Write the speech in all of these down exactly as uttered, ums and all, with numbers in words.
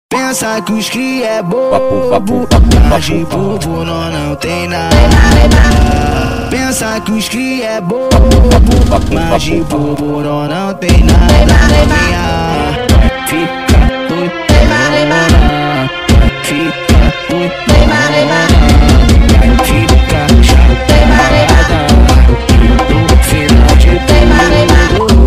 Pensa que os cria é bobo, mas de bobo nós não tem nada. Pensa que os cria é bobo, mas de bobo nós não tem nada. Minha fica doidona, fica doidona, fica chapada no final de tudo.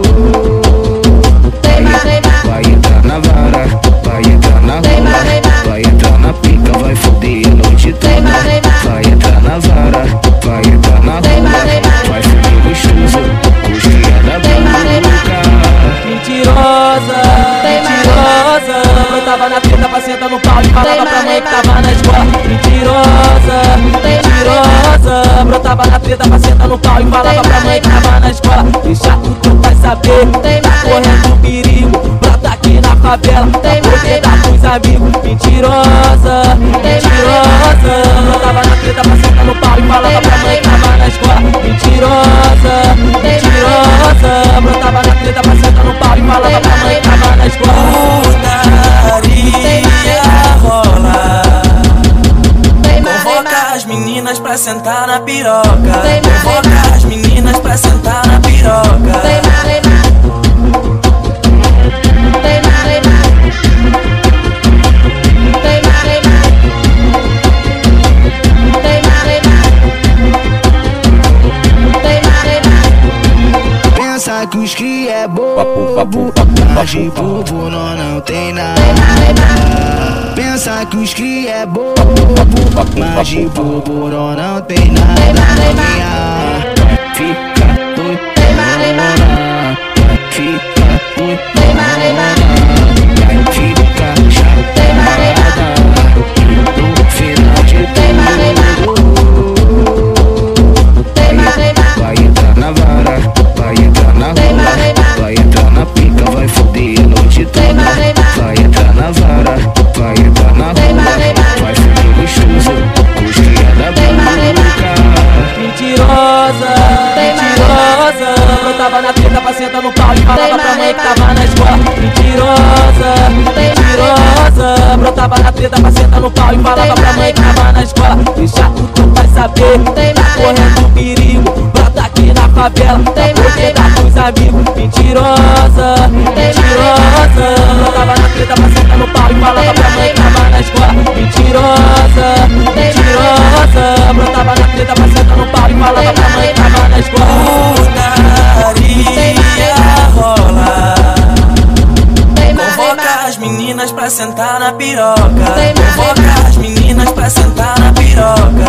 Vai entrar na vara, vai entrar na rola, vai entrar na pica, vai foder a noite toda. Vai entrar na vara, vai entrar na rola, vai foder gostoso, cosquinha da boca. Mentirosa, mentirosa, brotava na treta pra sentar no pau e falava pra mãe que tava na escola. Mentirosa, mentirosa, brotava na treta pra sentar no pau e falava pra mãe que tava na escola. Deixa o teu pai saber, tá correndo perigo, brota aqui na favela, pra poder dar pros amigos. Mentirosa, mentirosa, brotava na treta pra sentar no pau e falava pra mãe que tava na escola. Mentirosa, mentirosa, brotava na treta pra sentar no pau e falava pra mãe que tava na escola. Putaria rola, convoca as meninas pra sentar na piroca. Convoca as meninas pra sentar na piroca. Pensa que os cria é bobo, mas de bobo nós não tem nada. Pensa que os cria é bobo, mas de bobo nós não tem nada. Minha fica doidona, fica doidona, fica chapada no final de tudo. Vai entrar na vara, vai entrar na rola, vai entrar na pica, vai foder a noite toda. Vai entrar na vara, vai entrar na rola, vai foder gostoso, cosquinha da boca. Mentirosa, mentirosa, brotava na treta pra sentar no pau e falava pra mãe que tava na escola. Mentirosa, mentirosa, brotava na treta pra sentar no pau e falava pra mãe que tava na escola. Deixa o teu pai saber, tá correndo perigo, brota aqui na favela, pra poder dar pros amigos. Mentirosa, mentirosa, brotava na treta pra sentar no pau e falava pra mãe que tava na escola. Mentirosa, mentirosa, brotava na treta pra sentar no pau e falava pra mãe que tava na escola. Putaria rola, convoca as meninas pra sentar na piroca. Convoca as meninas pra sentar na piroca.